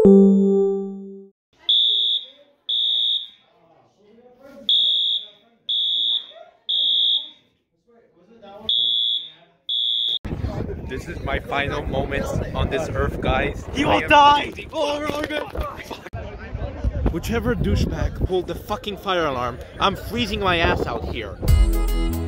This is my final moments on this earth, guys. He will die! Whichever douchebag pulled the fucking fire alarm, I'm freezing my ass out here.